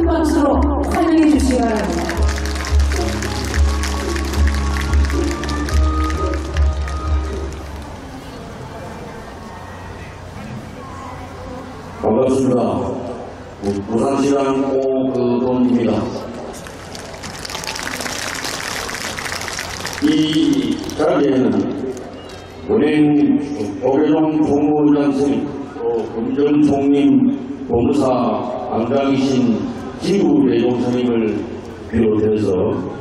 큰 박수로 환영해 주시기 바랍니다. 반갑습니다. 부산시장 오그돈입니다. 이 자리에는 원행 오래종 총무위원 선생님, 또 금전 총림 법무사 안강이신 지구대종 선생님을 비롯해서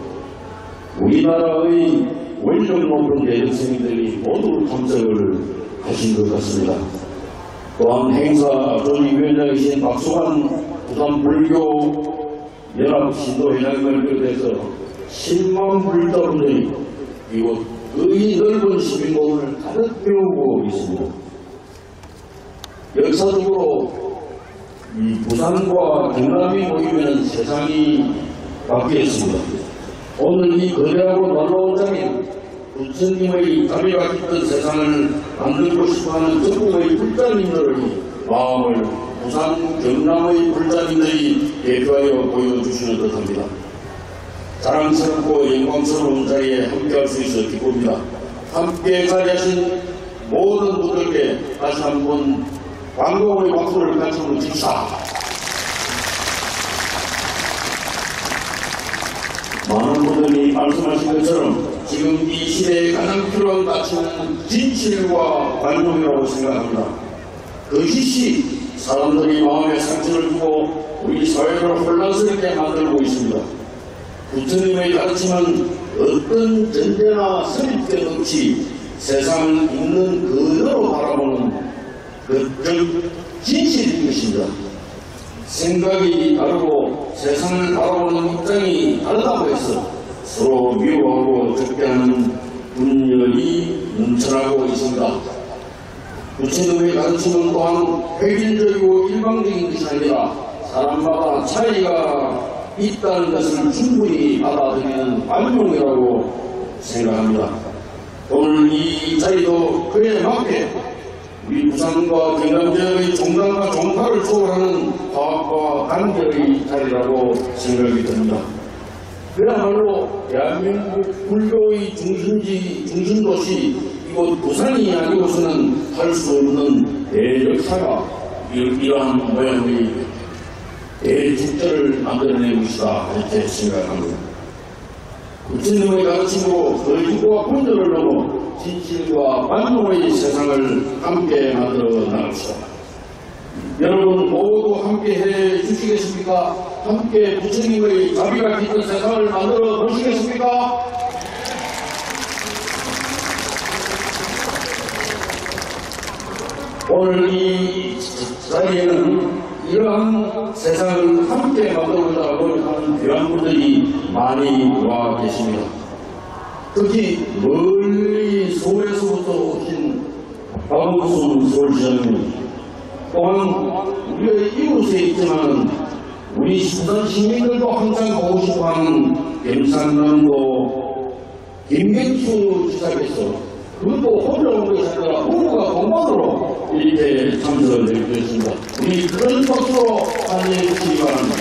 우리나라의 원력 높은 대중 선생님들이 모두 참석을 하신 것 같습니다. 또한 행사 조직위원장이신 박수환 부산불교 연합 신도회장님을 비롯해서 10만 불자분들이 이곳 의 넓은 시민공원을 가득 메우고 있습니다. 역사적으로 이 부산과 경남이 모이면 세상이 바뀌었습니다. 오늘 이 거대하고 놀라운 장인 부처님의 자비가 깊은 세상을 만들고 싶어하는 전국의 불자님들의 마음을 부산 경남의 불자님들이 대표하여 보여주시는 듯합니다. 자랑스럽고 영광스러운 자리에 함께할 수 있어 기쁩니다. 함께 자리하신 모든 분들께 다시 한번 광고의 박수를 같이 한번 칩시다. 많은 분들이 말씀하신 것처럼 지금 이 시대에 가장 필요한 가치는 진실과 관용이라고 생각합니다. 거짓이 사람들이 마음에 상처를 주고 우리 사회를 혼란스럽게 만들고 있습니다. 부처님의 가르침은 어떤 전제나 선입견 없이 세상을 있는 그대로 바라보는 즉 진실인 것입니다. 생각이 다르고 세상을 바라보는 입장이 다르다고 해서 서로 미워하고 적대하는 분열이 넘쳐나고 있습니다. 부처님의 가르침은 또한 획일적이고 일방적인 것이 아니라 사람마다 차이가 있다는 것을 충분히 받아들이는 관용이라고 생각합니다. 오늘 이 자리도 그에 맞게 우리 부산과 경남 지역의 종단과 종파를 초월하는 화합과 단결의 자리라고 생각이 듭니다. 그야말로 대한민국 불교의 중심도시 이곳 부산이 아니고서는 할 수 없는 대역사가 이러한 모양의 대축제를 만들어낸 것이다 이렇게 생각합니다. 부처님의 가르침으로 거짓과 분열을 넘어 진실과 관용의 세상을 함께 만들어 나갑시다. 여러분 모두 함께 해 주시겠습니까? 함께 부처님의 자비가 깊은 세상을 만들어 보시겠습니까? 오늘 이 자리에는 이러한 세상을 함께 만들고자 노력하는 귀한 분들이 많이 와 계십니다. 특히 멀리 서울에서부터 오신 박원순 서울시장님, 또한 우리의 이웃에 있지만 우리 부산 시민들도 항상 보고 싶어하는 경상남도 김경수 지사께서 그것도 혼자 온 것이 아니라 부부가 동반으로 이렇게 참석을 해주셨습니다. 우리 큰 박수로 환영해 주시기 바랍니다.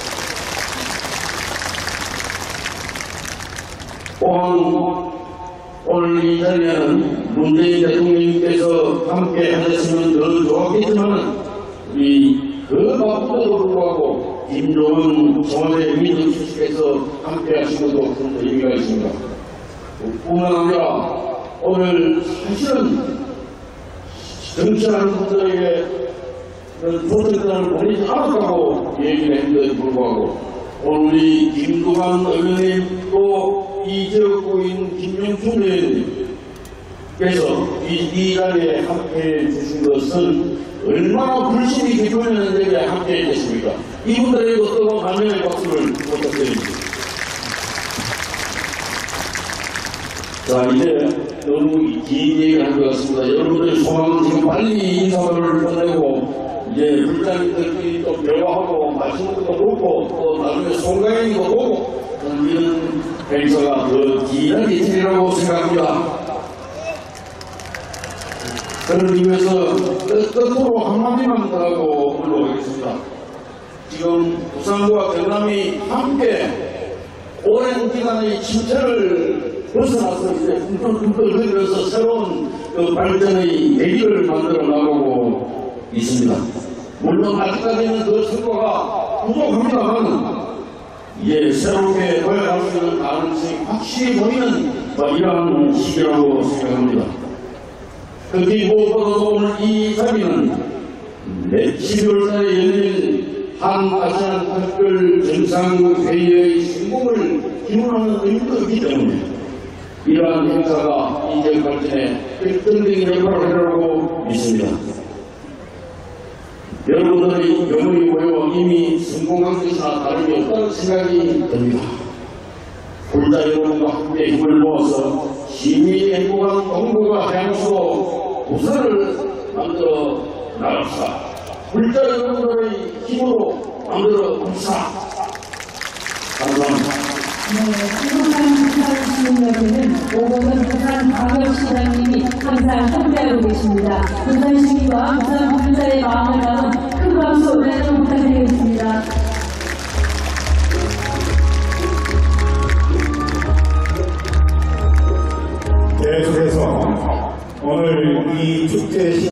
또한 오늘 이 자리에는 문재인 대통령님께서 함께 하셨으면 더 좋았겠지만 우리 그 바쁜데도 불구하고 김종은 청와대 민정수석께서 함께 하신 것도 큰 의미가 있습니다. 뿐만 아니라 오늘 사실은 정치하는 분들에게 프로젝트를 보내지 않았다고 얘기를 했는데도 불구하고 오늘 우리 김두관 의원님 또 이 지역구인 김명춘 의원님께서 이 자리에 함께해 주신 것은 얼마나 불신이 깊으면 내게 함께해 주십니까? 이분들에게 어떤 감명의 박수를 부탁드립니다. 자, 이제 너무 긴 얘기를 한 것 같습니다. 여러분들의 소망은 지금 빨리 인사를 보내고 이제 불자님들끼리 또 대화하고 맛있는 것도 먹고 또 나중에 송가인도 보고 이런 행사가 더 긴하게 지내라고 생각합니다. 그런 의미에서 끝으로 한마디만 더 하고 올라가겠습니다. 지금 부산과 경남이 함께 오랜 기간의 침체를 벗어나서 이제 꿈틀꿈틀거리면서 새로운 그 발전의 계기를 만들어 나가고 있습니다. 물론 아직까지는 그 성과가 부족합니다만 이제 새롭게 도약할 수 있는 가능성이 확실히 보이는 이러한 시기라고 생각합니다. 특히 무엇보다도 오늘 이 자리는 12월달에 열린 한 아시안 특별 정상회의의 성공을 기원하는 의미도 있기 때문에 이러한 행사가 인재 발전에 결정적인 역할을 하리라고 믿습니다. 여러분들의 영혼이 모여 이미 성공한 것이나 다름이 없다는 생각이 듭니다. 불자 여러분과 함께 힘을 모아서 시민이 행복한 동북아 향수 부산을 만들어 나갑시다. 불자 여러분들의 힘으로 만들어 봅시다. 감사합니다. 행복한 부산 시민에게는 오거돈 부산광역시장님이 항상 함께하고 계십니다. 부산 시민과 부산 불자의 마음을 담은 큰 박수 내도록 부탁드리겠습니다. 계속해서 오늘 이 축제